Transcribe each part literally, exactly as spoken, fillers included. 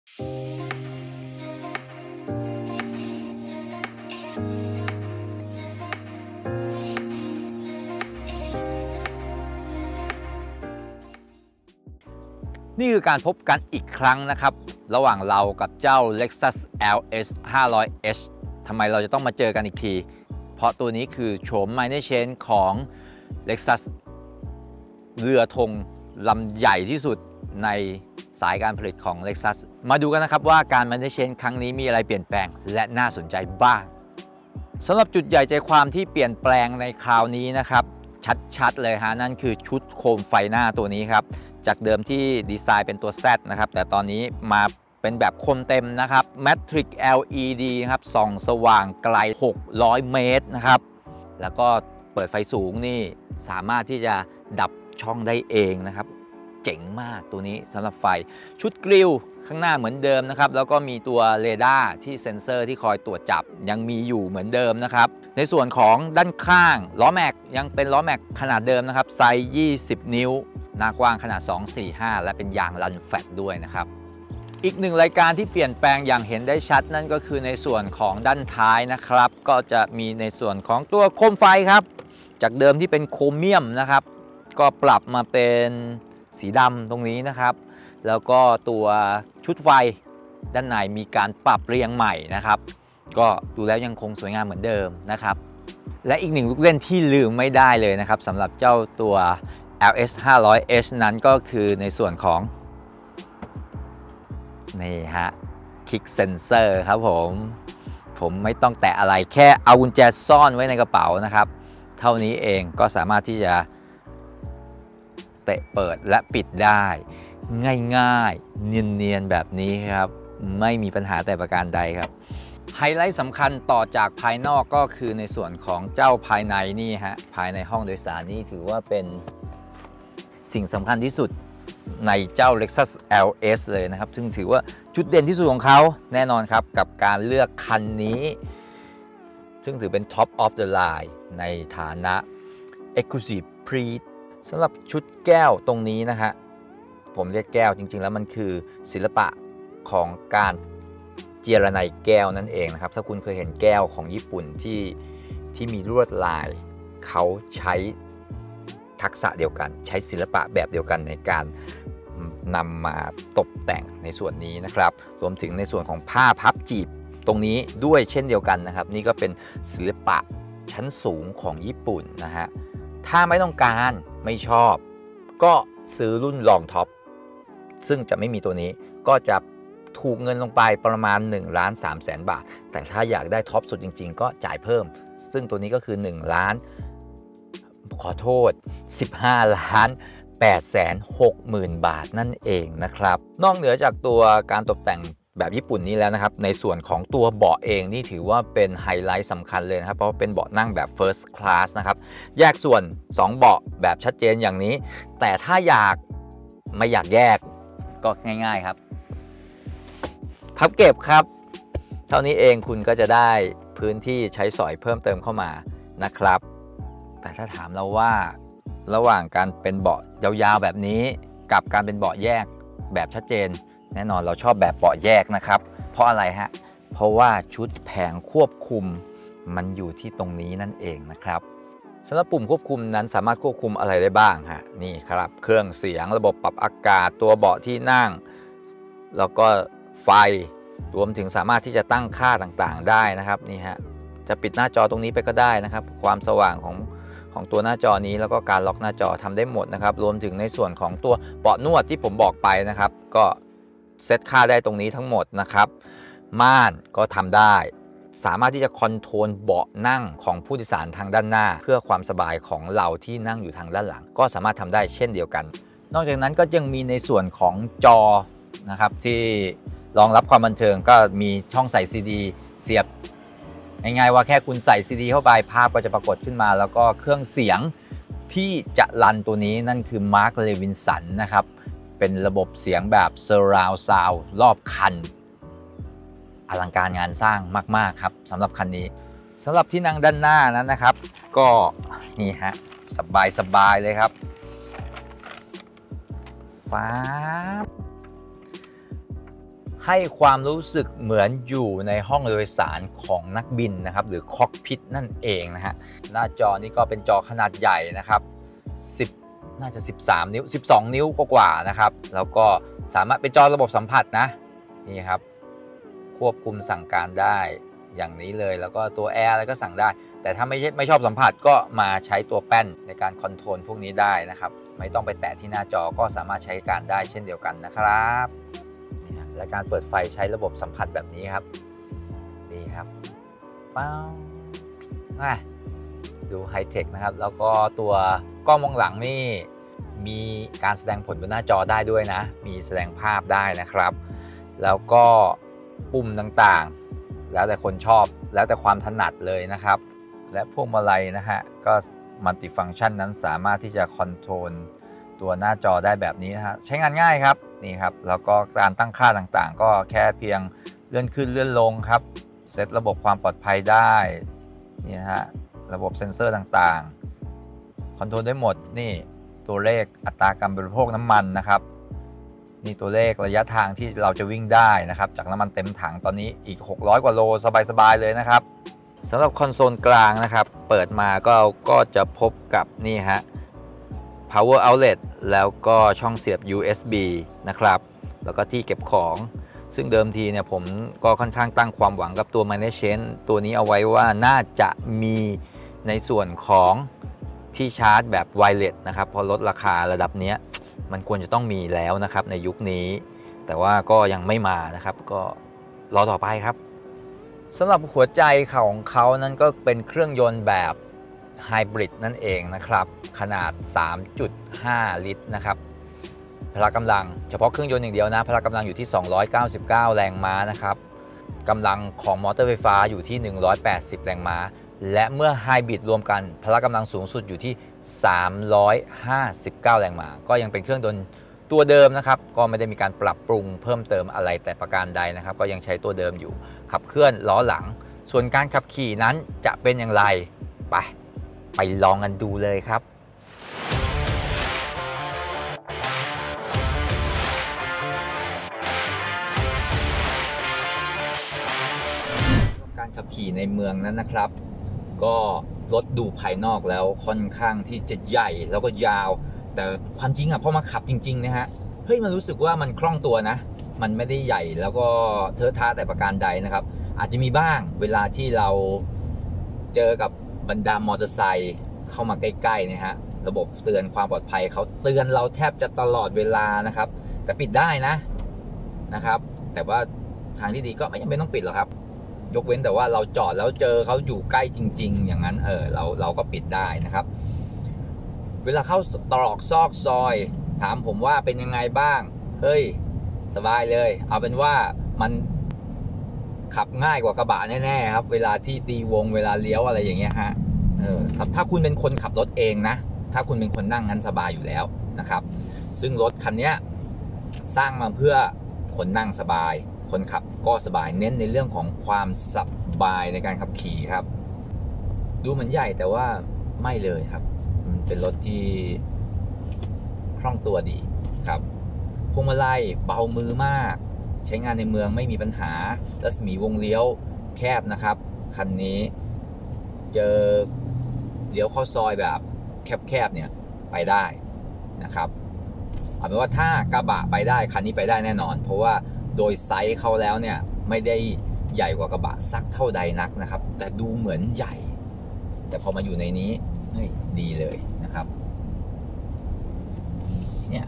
นี่คือการพบกันอีกครั้งนะครับระหว่างเรากับเจ้า Lexus แอล เอส ห้าร้อย เอช ทำไมเราจะต้องมาเจอกันอีกทีเพราะตัวนี้คือโฉม Minor Change ของ Lexus เรือธงลำใหญ่ที่สุดในสายการผลิตของ Lexus มาดูกันนะครับว่าการ Minor Change ครั้งนี้มีอะไรเปลี่ยนแปลงและน่าสนใจบ้างสำหรับจุดใหญ่ใจความที่เปลี่ยนแปลงในคราวนี้นะครับชัดๆเลยฮะนั่นคือชุดโคมไฟหน้าตัวนี้ครับจากเดิมที่ดีไซน์เป็นตัว Z นะครับแต่ตอนนี้มาเป็นแบบโคมเต็มนะครับ Matrix แอล อี ดี ครับส่องสว่างไกลหกร้อยเมตรนะครับแล้วก็เปิดไฟสูงนี่สามารถที่จะดับช่องได้เองนะครับเจ๋งมากตัวนี้สำหรับไฟชุดกริลข้างหน้าเหมือนเดิมนะครับแล้วก็มีตัวเรดาร์ที่เซ็นเซอร์ที่คอยตรวจจับยังมีอยู่เหมือนเดิมนะครับในส่วนของด้านข้างล้อแม็กยังเป็นล้อแม็กขนาดเดิมนะครับไซส์ยี่สิบนิ้วหน้ากว้างขนาดสอง สี่ ห้าและเป็นยางรันแฟลตด้วยนะครับอีกหนึ่งรายการที่เปลี่ยนแปลงอย่างเห็นได้ชัดนั่นก็คือในส่วนของด้านท้ายนะครับก็จะมีในส่วนของตัวโคมไฟครับจากเดิมที่เป็นโครเมียมนะครับก็ปรับมาเป็นสีดำตรงนี้นะครับแล้วก็ตัวชุดไฟด้านในมีการปรับเรียงใหม่นะครับก็ดูแล้วยังคงสวยงามเหมือนเดิมนะครับและอีกหนึ่งลูกเล่นที่ลืมไม่ได้เลยนะครับสำหรับเจ้าตัว แอล เอส ห้าร้อย เอช นั้นก็คือในส่วนของนี่ฮะ Kick Sensor ครับผมผมไม่ต้องแตะอะไรแค่เอากุญแจซ่อนไว้ในกระเป๋านะครับเท่านี้เองก็สามารถที่จะเตะเปิดและปิดได้ง่ายๆเนียนๆแบบนี้ครับไม่มีปัญหาแต่ประการใดครับไฮไลท์สำคัญต่อจากภายนอกก็คือในส่วนของเจ้าภายในนี่ฮะภายในห้องโดยสารนี่ถือว่าเป็นสิ่งสำคัญที่สุดในเจ้า Lexus แอล เอส เลยนะครับซึ่งถือว่าจุดเด่นที่สุดของเขาแน่นอนครับกับการเลือกคันนี้ซึ่งถือเป็น Top of the Line ในฐานะ Exclusive Prix สำหรับชุดแก้วตรงนี้นะฮะผมเรียกแก้วจริงๆแล้วมันคือศิลปะของการเจียระไนแก้วนั่นเองนะครับถ้าคุณเคยเห็นแก้วของญี่ปุ่นที่ที่มีลวดลายเขาใช้ทักษะเดียวกันใช้ศิลปะแบบเดียวกันในการนำมาตกแต่งในส่วนนี้นะครับรวมถึงในส่วนของผ้าพับจีบตรงนี้ด้วยเช่นเดียวกันนะครับนี่ก็เป็นศิลปะชั้นสูงของญี่ปุ่นนะฮะถ้าไม่ต้องการไม่ชอบก็ซื้อรุ่นลองท็อปซึ่งจะไม่มีตัวนี้ก็จะถูกเงินลงไปประมาณหนึ่งล้านสามแสนบาทแต่ถ้าอยากได้ท็อปสุดจริงๆก็จ่ายเพิ่มซึ่งตัวนี้ก็คือหนึ่งล้านขอโทษสิบห้าล้านแปดแสนหกหมื่นบาทนั่นเองนะครับนอกเหนือจากตัวการตกแต่งแบบญี่ปุ่นนี้แล้วนะครับในส่วนของตัวเบาะเองนี่ถือว่าเป็นไฮไลท์สำคัญเลยนะครับเพราะว่าเป็นเบาะนั่งแบบ First Class นะครับแยกส่วนสองเบาะแบบชัดเจนอย่างนี้แต่ถ้าอยากไม่อยากแยกก็ง่ายๆครับพับเก็บครับเท่านี้เองคุณก็จะได้พื้นที่ใช้สอยเพิ่มเติมเข้ามานะครับแต่ถ้าถามเราว่าระหว่างการเป็นเบาะยาวๆแบบนี้กับการเป็นเบาะแยกแบบชัดเจนแน่นอนเราชอบแบบเบาะแยกนะครับเพราะอะไรฮะเพราะว่าชุดแผงควบคุมมันอยู่ที่ตรงนี้นั่นเองนะครับสำหรับปุ่มควบคุมนั้นสามารถควบคุมอะไรได้บ้างฮะนี่ครับเครื่องเสียงระบบปรับอากาศตัวเบาะที่นั่งแล้วก็ไฟรวมถึงสามารถที่จะตั้งค่าต่างๆได้นะครับนี่ฮะจะปิดหน้าจอตรงนี้ไปก็ได้นะครับความสว่างของของตัวหน้าจอนี้แล้วก็การล็อกหน้าจอทำได้หมดนะครับรวมถึงในส่วนของตัวเบาะนวดที่ผมบอกไปนะครับก็เซตค่าได้ตรงนี้ทั้งหมดนะครับม่านก็ทำได้สามารถที่จะคอนโทรลเบาะนั่งของผู้โดยสารทางด้านหน้าเพื่อความสบายของเราที่นั่งอยู่ทางด้านหลังก็สามารถทำได้เช่นเดียวกันนอกจากนั้นก็ยังมีในส่วนของจอนะครับที่รองรับความบันเทิงก็มีช่องใส่ซีดีเสียบง่ายๆว่าแค่คุณใส่ซีดีเข้าไปภาพก็จะปรากฏขึ้นมาแล้วก็เครื่องเสียงที่จะรันตัวนี้นั่นคือ Mark Levinson นะครับเป็นระบบเสียงแบบ Surround Sound รอบคันอลังการงานสร้างมากๆครับสำหรับคันนี้สำหรับที่นั่งด้านหน้านั้นนะครับก็นี่ฮะสบายๆเลยครับฟ้าให้ความรู้สึกเหมือนอยู่ในห้องโดยสารของนักบินนะครับหรือคอกพิทนั่นเองนะฮะหน้าจอนี้ก็เป็นจอขนาดใหญ่นะครับสิบน่าจะสิบสามนิ้วสิบสองนิ้วกว่าๆนะครับแล้วก็สามารถเป็นจอระบบสัมผัสนะนี่ครับควบคุมสั่งการได้อย่างนี้เลยแล้วก็ตัวแอร์อะไรก็สั่งได้แต่ถ้าไม่ไม่ชอบสัมผัสก็มาใช้ตัวแป้นในการคอนโทรลพวกนี้ได้นะครับไม่ต้องไปแตะที่หน้าจอก็สามารถใช้การได้เช่นเดียวกันนะครับและการเปิดไฟใช้ระบบสัมผัสแบบนี้ครับนี่ครับป้าวดูไฮเทคนะครับแล้วก็ตัวกล้องมองหลังนี่มีการแสดงผลบนหน้าจอได้ด้วยนะมีแสดงภาพได้นะครับแล้วก็ปุ่มต่างๆแล้วแต่คนชอบแล้วแต่ความถนัดเลยนะครับและพวงมาลัยนะฮะก็มัลติฟังก์ชันนั้นสามารถที่จะคอนโทรลตัวหน้าจอได้แบบนี้นะฮะใช้งานง่ายครับนี่ครับแล้วก็การตั้งค่าต่างๆก็แค่เพียงเลื่อนขึ้นเลื่อนลงครับเซตระบบความปลอดภัยได้นี่ฮะระบบเซ็นเซอร์ต่างๆคอนโทรลได้หมดนี่ตัวเลขอัตราการบริโภคน้ำมันนะครับนี่ตัวเลขระยะทางที่เราจะวิ่งได้นะครับจากน้ำมันเต็มถังตอนนี้อีกหกร้อยกว่าโลสบายๆเลยนะครับสำหรับคอนโซลกลางนะครับเปิดมาก็ก็จะพบกับนี่ฮะ power outlet แล้วก็ช่องเสียบ ยู เอส บี นะครับแล้วก็ที่เก็บของซึ่งเดิมทีเนี่ยผมก็ค่อนข้างตั้งความหวังกับตัว Management ตัวนี้เอาไว้ว่าน่าจะมีในส่วนของที่ชาร์จแบบไวเลสนะครับพอลดราคาระดับนี้มันควรจะต้องมีแล้วนะครับในยุคนี้แต่ว่าก็ยังไม่มานะครับก็รอต่อไปครับสำหรับหัวใจของเขานั้นก็เป็นเครื่องยนต์แบบไฮบริดนั่นเองนะครับขนาด สามจุดห้า ลิตรนะครับพละกำลังเฉพาะเครื่องยนต์อย่างเดียวนะพละกำลังอยู่ที่สองร้อยเก้าสิบเก้าแรงม้านะครับกำลังของมอเตอร์ไฟฟ้าอยู่ที่หนึ่งร้อยแปดสิบแรงม้าและเมื่อไฮบริดรวมกันพละกำลังสูงสุดอยู่ที่สามร้อยห้าสิบเก้าแรงม้าก็ยังเป็นเครื่องยนต์ตัวเดิมนะครับก็ไม่ได้มีการปรับปรุงเพิ่มเติมอะไรแต่ประการใดนะครับก็ยังใช้ตัวเดิมอยู่ขับเคลื่อนล้อหลังส่วนการขับขี่นั้นจะเป็นอย่างไรไปไปลองกันดูเลยครับการขับขี่ในเมืองนั้นนะครับก็รถดูภายนอกแล้วค่อนข้างที่จะใหญ่แล้วก็ยาวแต่ความจริงอ่ะพอมาขับจริงๆนะฮะเฮ้ยมันรู้สึกว่ามันคล่องตัวนะมันไม่ได้ใหญ่แล้วก็เทอะทะแต่ประการใดนะครับอาจจะมีบ้างเวลาที่เราเจอกับบรรดามอเตอร์ไซค์เข้ามาใกล้ๆเนี่ยฮะระบบเตือนความปลอดภัยเขาเตือนเราแทบจะตลอดเวลานะครับแต่ปิดได้นะนะครับแต่ว่าทางที่ดีก็ไม่จำเป็นต้องปิดหรอกครับยกเว้นแต่ว่าเราจอดแล้วเจอเขาอยู่ใกล้จริงๆอย่างนั้นเออเราเราก็ปิดได้นะครับเวลาเข้าตรอกซอกซอยถามผมว่าเป็นยังไงบ้างเฮ้ยสบายเลยเอาเป็นว่ามันขับง่ายกว่ากระบะแน่ๆครับเวลาที่ตีวงเวลาเลี้ยวอะไรอย่างเงี้ยฮะเออถ้าคุณเป็นคนขับรถเองนะถ้าคุณเป็นคนนั่งงั้นสบายอยู่แล้วนะครับซึ่งรถคันนี้สร้างมาเพื่อคนนั่งสบายคนขับก็สบายเน้นในเรื่องของความสบายในการขับขี่ครับดูเหมือนใหญ่แต่ว่าไม่เลยครับมันเป็นรถที่คล่องตัวดีครับพวงมาลัยเบามือมากใช้งานในเมืองไม่มีปัญหารัศมีวงเลี้ยวแคบนะครับคันนี้เจอเลี้ยวเข้าซอยแบบแคบๆเนี่ยไปได้นะครับเอาเป็นว่าถ้ากระบะไปได้คันนี้ไปได้แน่นอนเพราะว่าโดยไซส์เขาแล้วเนี่ยไม่ได้ใหญ่กว่ากระบะสักเท่าใดนักนะครับแต่ดูเหมือนใหญ่แต่พอมาอยู่ในนี้เฮ้ยดีเลยนะครับเนี่ย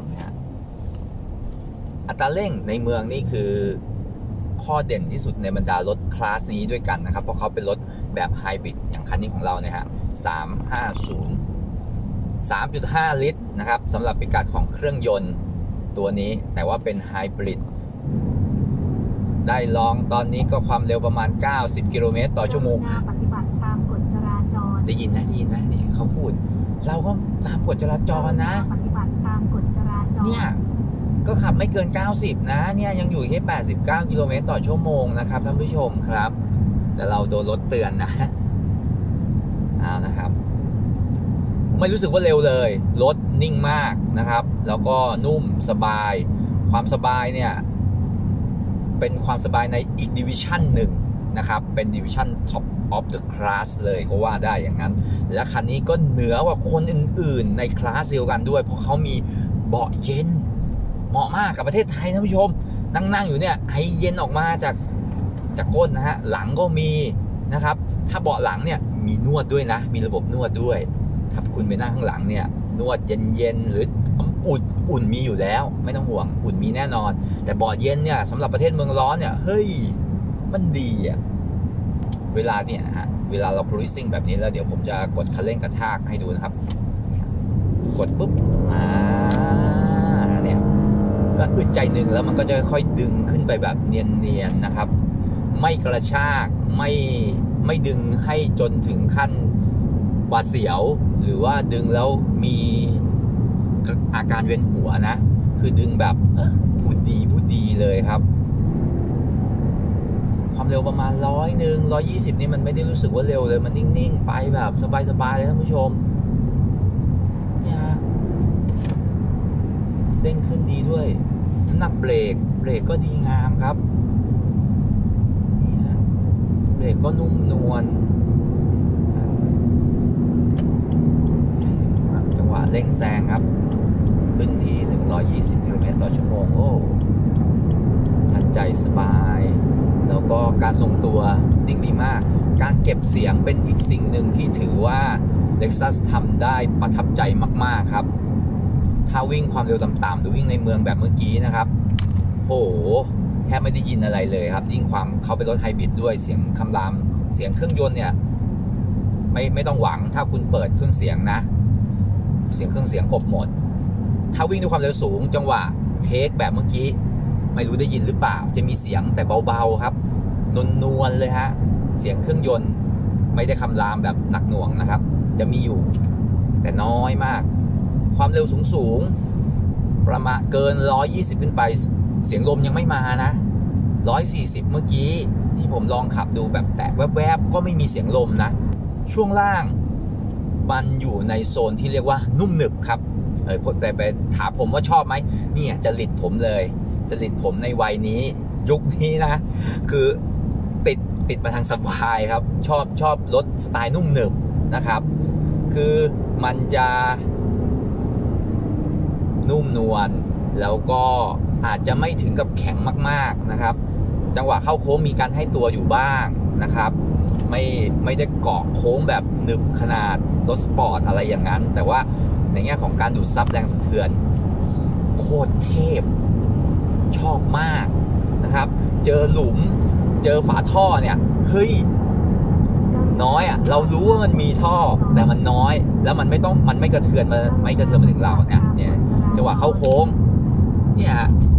อัตราเร่งในเมืองนี่คือข้อเด่นที่สุดในบรรดารถคลาสนี้ด้วยกันนะครับเพราะเขาเป็นรถแบบไฮบริดอย่างคันนี้ของเราเนี่ยฮะสามร้อยห้าสิบ สามจุดห้า ลิตรนะครับสำหรับพิกัดของเครื่องยนต์ตัวนี้แต่ว่าเป็นไฮบริดได้ลองตอนนี้ก็ความเร็วประมาณเก้าสิบกิโลเมตรต่อชั่วโมงปฏิบัติตามกฎจราจรได้ยินนะได้ยินนะนี่เขาพูดเราก็ตามกฎจราจรนะปฏิบัติตามกฎจราจรเนี่ยก็ขับไม่เกินเก้าสิบนะเนี่ยยังอยู่แค่แปดสิบเก้ากิโลเมตรต่อชั่วโมงนะครับท่านผู้ชมครับแต่เราโดนรถเตือนนะอ้าวนะครับไม่รู้สึกว่าเร็วเลยรถนิ่งมากนะครับแล้วก็นุ่มสบายความสบายเนี่ยเป็นความสบายในอีกดิวิชั่นหนึ่งนะครับเป็นดิวิชั่น Top of the Class เลยก็ว่าได้อย่างนั้นและคันนี้ก็เหนือกว่าคนอื่นๆในคลาสเดียวกันด้วยเพราะเขามีเบาะเย็นเหมาะมากกับประเทศไทยนะผู้ชมนั่งๆอยู่เนี่ยไอเย็นออกมาจากจากก้นนะฮะหลังก็มีนะครับถ้าเบาะหลังเนี่ยมีนวดด้วยนะมีระบบนวดด้วยถ้าคุณไปนั่งข้างหลังเนี่ยนวดเย็นๆหรืออุ่นอุ่นมีอยู่แล้วไม่ต้องห่วงอุ่นมีแน่นอนแต่เบาะเย็นเนี่ยสำหรับประเทศเมืองร้อนเนี่ยเฮ้ยมันดีอ่ะเวลาเนี่ยฮะเวลาเรา cruising แบบนี้แล้วเดี๋ยวผมจะกดคันเร่งกระชากให้ดูนะครับกดปุ๊บอ่าเนี่ยก็อึดใจหนึ่งแล้วมันก็จะค่อยดึงขึ้นไปแบบเนียนๆนะครับไม่กระชากไม่ไม่ดึงให้จนถึงขั้นหวาดเสียวหรือว่าดึงแล้วมีอาการเวียนหัวนะคือดึงแบบพูดดีพูดดีเลยครับความเร็วประมาณร้อยหนึ่งร้อยยี่สิบนี่มันไม่ได้รู้สึกว่าเร็วเลยมันนิ่งๆไปแบบสบายๆเลยท่านผู้ชมเนี่ยฮะเร่งขึ้นดีด้วยน้ำหนักเบรกเบรกก็ดีงามครับนี่ฮะเบรกก็นุ่มนวลจังหวะเร่งแซงครับขึ้นที่หนึ่งร้อยยี่สิบกิโลเมตรต่อชั่วโมงโอ้ทันใจสบายแล้วก็การทรงตัวนิ่งดีมากการเก็บเสียงเป็นอีกสิ่งหนึ่งที่ถือว่า Lexus ทำได้ประทับใจมากๆครับถ้าวิ่งความเร็วต่ำๆหรือวิ่งในเมืองแบบเมื่อกี้นะครับโอ้โหแทบไม่ได้ยินอะไรเลยครับยิ่งความเขาเป็นรถไฮบริดด้วยเสียงคำรามเสียงเครื่องยนต์เนี่ยไม่ไม่ต้องหวังถ้าคุณเปิดเครื่องเสียงนะเสียงเครื่องเสียงกบหมดถ้าวิ่งด้วยความเร็วสูงจังหวะเทคแบบเมื่อกี้ไม่รู้ได้ยินหรือเปล่าจะมีเสียงแต่เบาๆครับนวลๆเลยฮะเสียงเครื่องยนต์ไม่ได้คำรามแบบหนักหน่วงนะครับจะมีอยู่แต่น้อยมากความเร็วสูงๆประมาณเกินหนึ่งร้อยยี่สิบขึ้นไปเสียงลมยังไม่มานะหนึ่งร้อยสี่สิบเมื่อกี้ที่ผมลองขับดูแบบแตะแวบๆก็ไม่มีเสียงลมนะช่วงล่างมันอยู่ในโซนที่เรียกว่านุ่มหนึบครับเออแต่ไปถามผมว่าชอบไหมเนี่ยจริตผมเลยจริตผมในวัยนี้ยุคนี้นะคือติดติดมาทางสบายครับชอบชอบรถสไตล์นุ่มหนึบนะครับคือมันจะนุ่มนวลแล้วก็อาจจะไม่ถึงกับแข็งมากๆนะครับจังหวะเข้าโค้งมีการให้ตัวอยู่บ้างนะครับไม่ไม่ได้เกาะโค้งแบบหนึบขนาดรถสปอร์ตอะไรอย่างนั้นแต่ว่าในแง่ของการดูดซับแรงสะเทือนโคตรเทพชอบมากนะครับเจอหลุมเจอฝาท่อเนี่ยเฮ้ยน้อยอ่ะเรารู้ว่ามันมีท่อแต่มันน้อยแล้วมันไม่ต้องมันไม่กระเทือนมาไม่กระเทือนมาถึงเราเนี่ยเนี่ยจังหวะเข้าโค้งเนี่ย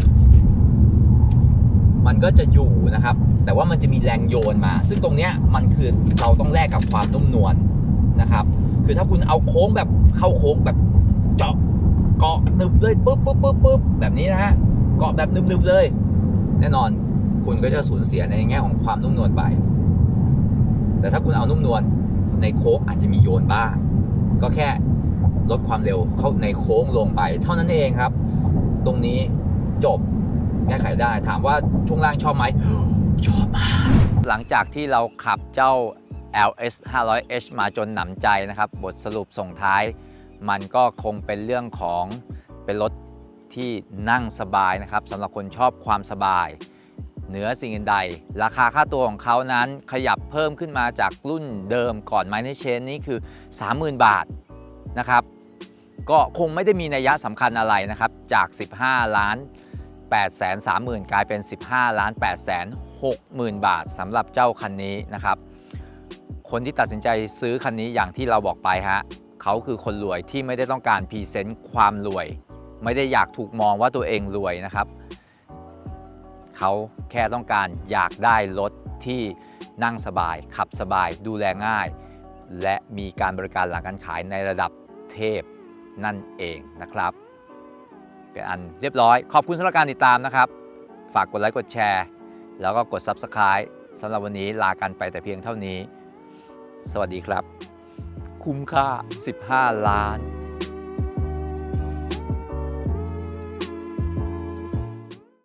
มันก็จะอยู่นะครับแต่ว่ามันจะมีแรงโยนมาซึ่งตรงเนี้ยมันคือเราต้องแลกกับความนุ่มนวลนะครับคือถ้าคุณเอาโค้งแบบเข้าโค้งแบบเจาะเกาะหนึบเลยปุ๊บปุ๊บปุ๊บปุ๊บแบบนี้นะฮะเกาะแบบหนึบๆเลยแน่นอนคุณก็จะสูญเสียในแง่ของความนุ่มนวลไปแต่ถ้าคุณเอานุ่มนวลในโค้งอาจจะมีโยนบ้างก็แค่ลดความเร็วเข้าในโค้งลงไปเท่านั้นเองครับตรงนี้จบแก้ไขได้ถามว่าช่วงล่างชอบไหมชอบมากหลังจากที่เราขับเจ้า แอล เอส ห้าร้อยเอช มาจนหนำใจนะครับบทสรุปส่งท้ายมันก็คงเป็นเรื่องของเป็นรถที่นั่งสบายนะครับสำหรับคนชอบความสบายเหนือสิ่งอื่นใดราคาค่าตัวของเขานั้นขยับเพิ่มขึ้นมาจากรุ่นเดิมก่อน Minor Change นี้คือ สามหมื่น บาทนะครับก็คงไม่ได้มีนัยสำคัญอะไรนะครับจากสิบห้าล้านแปดแสนสามหมื่นกลายเป็น สิบห้าล้านแปดแสนหกหมื่น บาทสำหรับเจ้าคันนี้นะครับคนที่ตัดสินใจซื้อคันนี้อย่างที่เราบอกไปฮะเขาคือคนรวยที่ไม่ได้ต้องการพรีเซนต์ความรวยไม่ได้อยากถูกมองว่าตัวเองรวยนะครับเขาแค่ต้องการอยากได้รถที่นั่งสบายขับสบายดูแลง่ายและมีการบริการหลังการขายในระดับเทพนั่นเองนะครับเป็นอันเรียบร้อยขอบคุณสำหรับการติดตามนะครับฝากกดไลค์กดแชร์แล้วก็กด ซับสไครบ์ สำหรับวันนี้ลากันไปแต่เพียงเท่านี้สวัสดีครับคุ้มค่าสิบห้าล้าน